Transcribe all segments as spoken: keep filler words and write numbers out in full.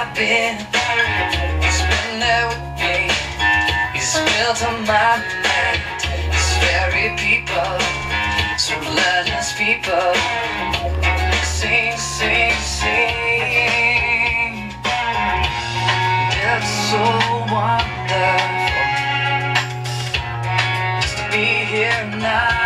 I've been. He's been there with me. He's built on my mind. These very people, so let us people sing, sing, sing. It's so wonderful just to be here now.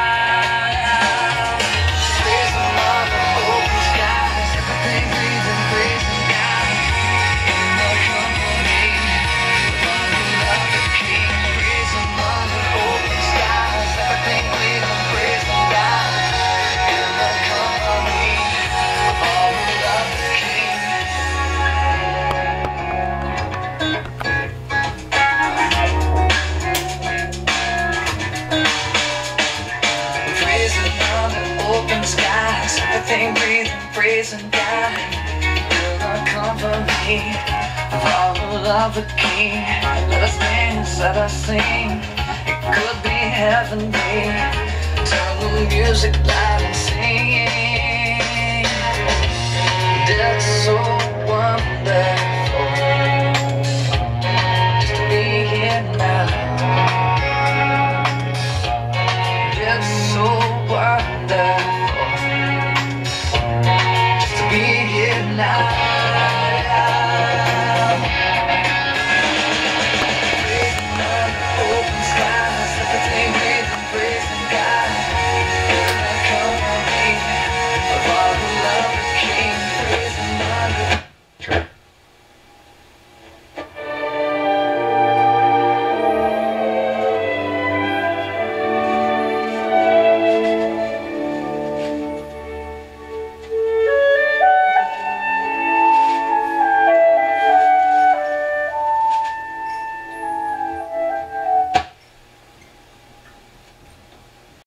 Open skies, everything breathing, praising God. You're the company of all of the King. Let us dance, let us sing. It could be heavenly. Turn the music loud and sing. It's so wonderful just to be here now. It's so wonderful just to be here now.